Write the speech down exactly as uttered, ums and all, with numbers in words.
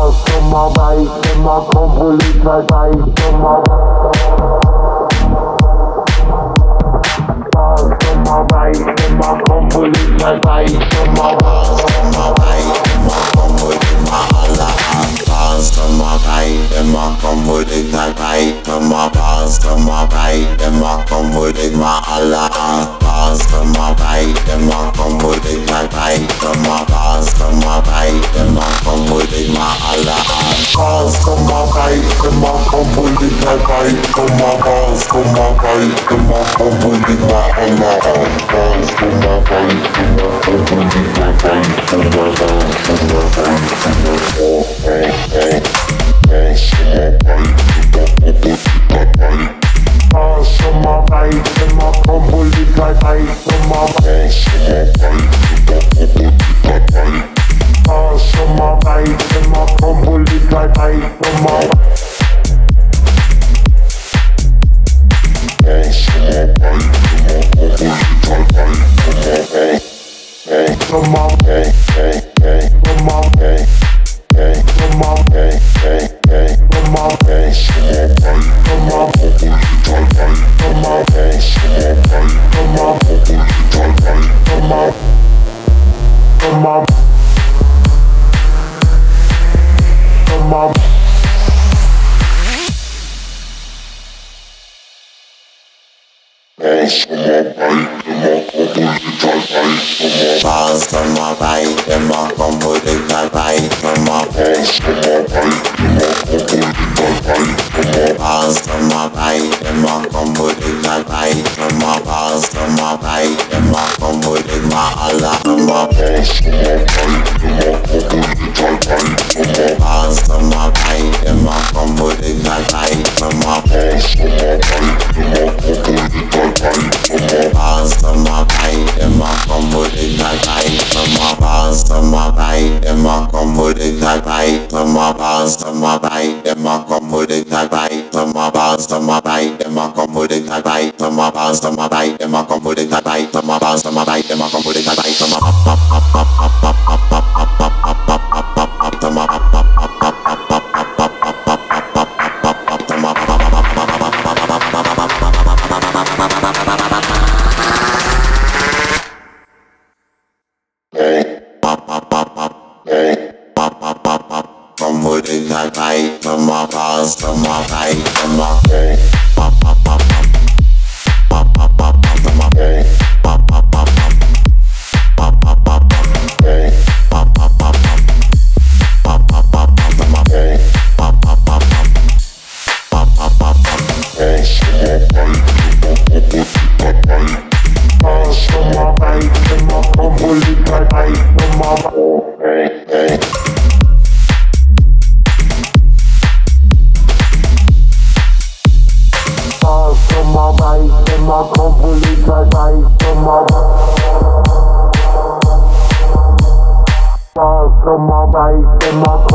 Sommer weit, immer Kompolizei weit, Sommer Sommer weit, immer Kompolizei weit, Sommer Sommer weit, immer Kompolizei aller Art, Sommer weit, immer Kompolizei weit, Sommer Sommer weit, immer Kompolizei aller Art, Sommer weit, immer Kompolizei weit, Sommer Sommer weit, immer Kompolizei aller Art, Sommer weit, immer Kompolizei weit, Sommer Sommer weit, immer Kompolizei aller Art, Sommer weit, immer Kompolizei weit, Sommer Sommer weit, Sommer weit, immer Kompolizei weit, Sommer Sommer weit, immer Kompolizei weit, Sommer Sommer weit, immer Kompolizei weit, Sommer Sommer weit, immer Kompolizei weit, Sommer Sommer weit, immer Kompolizei aller Sommer Sommer weit, immer Kompolizei weit, Sommer Sommer weit, immer Kompolizei weit, Sommer Sommer weit, immer Kompolizei weit, Sommer Sommer weit, immer Kompolizei weit, Sommer Sommer weit, immer Kompolizei weit, Sommer Sommer weit, immer Kompolizei weit, Sommer Sommer weit, immer Kompolizei weit, Sommer Kompolizei weit, Sommer Sommer weit, immer Sommer weit, immer